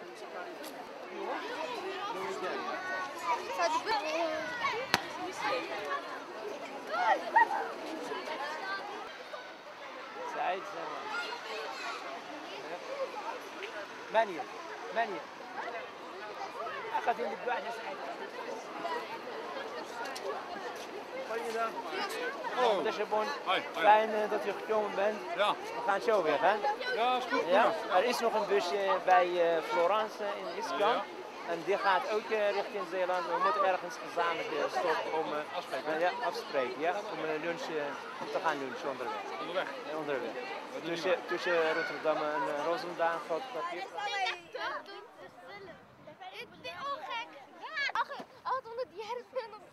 سعيد مانية أخذ اللي بواحدة سعيد. Goeiedag. Oh. Dus Bon, Hoi. fijn dat u gekomen bent. Ja. We gaan zo weg, hè? Ja, is goed. Ja. Er is nog een busje bij Florence in Iskan. Ja. En die gaat ook richting Zeeland. We moeten ergens gezamenlijk stoppen om afspreken. Ja? Om te gaan lunchen onderweg. Onderweg. Tussen Rotterdam en Roosendaal. Det är gek. Allt under de här sen och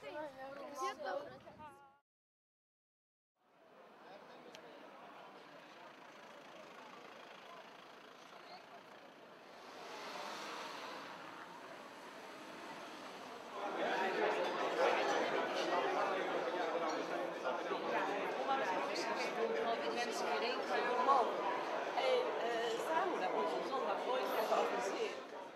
mensen hierheen gaan omhoog. En samen met onze zondag nooit georganiseerd.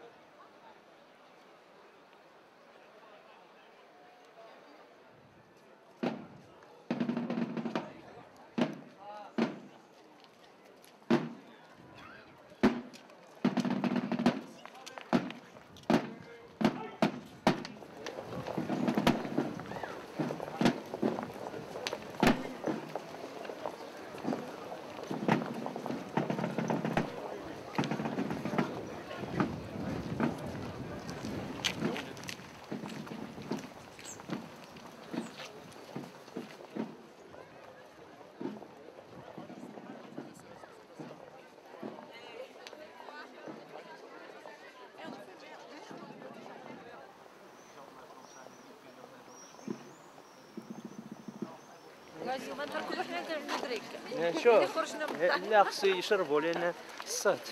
شوف لا خصو يشربوا لان الصوت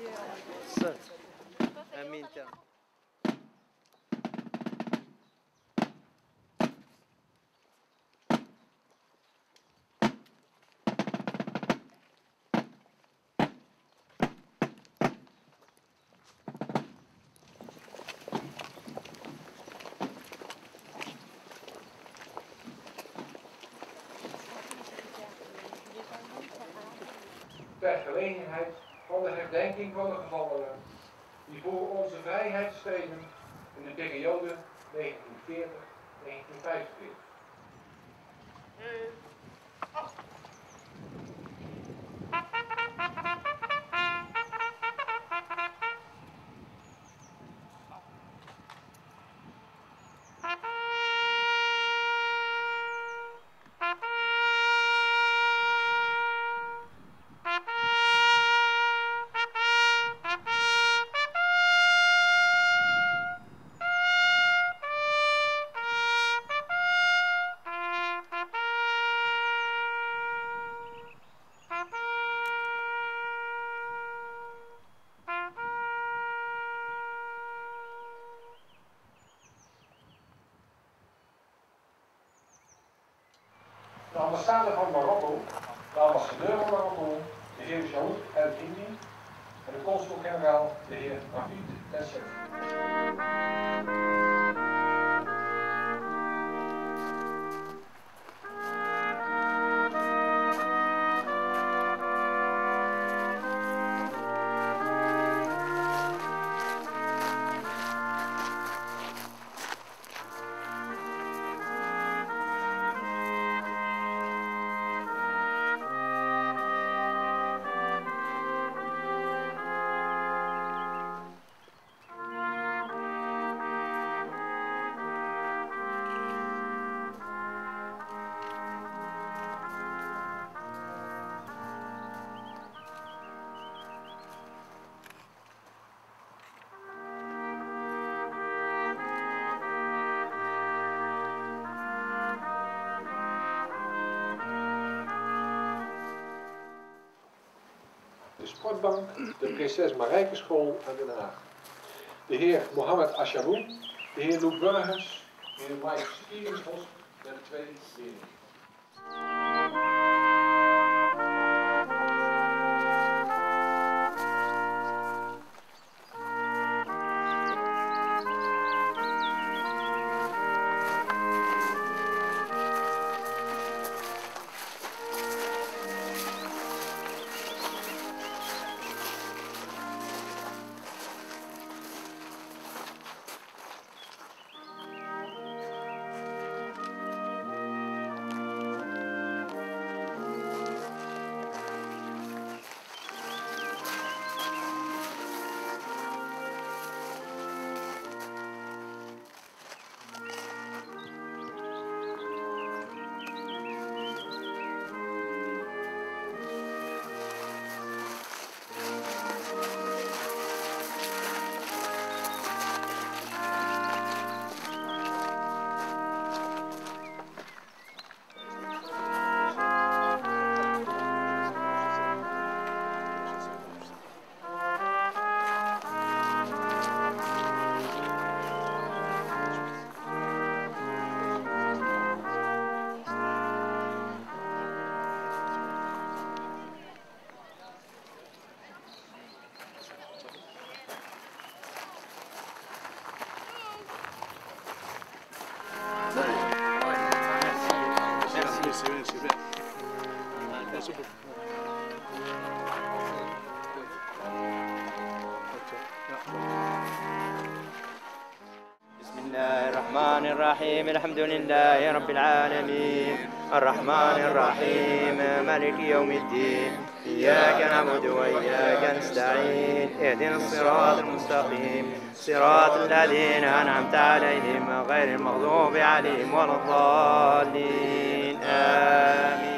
امين تمام. Ter gelegenheid van de herdenking van de gevallenen die voor onze vrijheid streden in de periode 1940-1945. De ambassade van Marokko, de ambassadeur van Marokko, de heer Jaoud El Hindi en de consul-generaal, de heer Rafid Tessef. De sportbank, de Prinses Marijke School aan Den Haag. De heer Mohammed Ashaboun, de heer Loek Burgers, de heer Mike Stevensbos met de twee leerlingen. wensen weg. Pas op. بسم الله الرحمن الرحيم الحمد لله رب العالمين الرحمن الرحيم مالك يوم الدين إياك نعبد وإياك نستعين اهدنا الصراط المستقيم صراط الذين أنعمت عليهم غير المغضوب عليهم ولا الضالين آمين.